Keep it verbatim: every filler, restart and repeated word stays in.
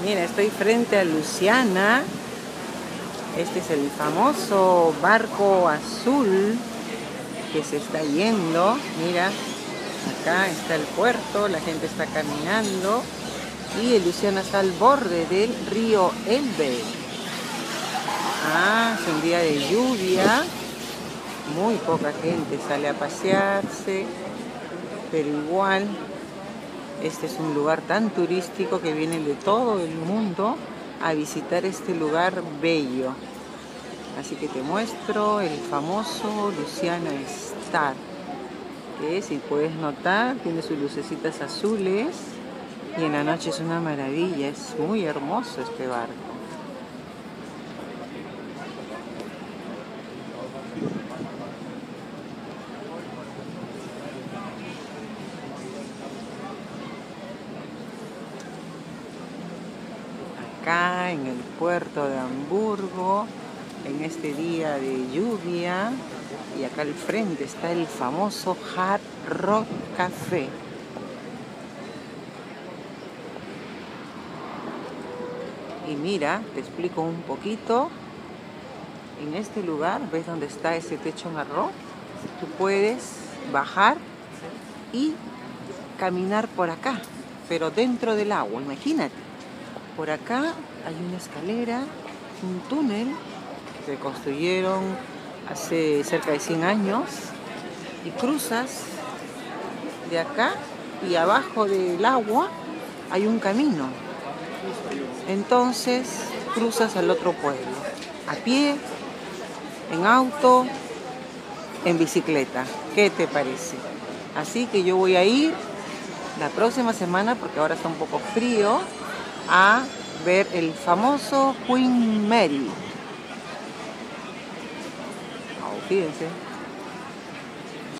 Mira, estoy frente a Luciana. Este es el famoso barco azul que se está yendo. Mira, acá está el puerto, la gente está caminando y Luciana está al borde del río Elbe. Ah, es un día de lluvia, muy poca gente sale a pasearse, pero igual este es un lugar tan turístico que vienen de todo el mundo a visitar este lugar bello. Así que te muestro el famoso Luciana Star, que si puedes notar tiene sus lucecitas azules y en la noche es una maravilla, es muy hermoso este barco. Acá en el puerto de Hamburgo, en este día de lluvia, y acá al frente está el famoso Hard Rock Café. Y mira, te explico un poquito. En este lugar, ¿ves dónde está ese techo marrón? Tú puedes bajar y caminar por acá, pero dentro del agua, imagínate. Por acá hay una escalera, un túnel que se construyeron hace cerca de cien años y cruzas de acá y abajo del agua hay un camino. Entonces cruzas al otro pueblo, a pie, en auto, en bicicleta. ¿Qué te parece? Así que yo voy a ir la próxima semana, porque ahora está un poco frío, a ver el famoso Queen Mary. Oh, fíjense.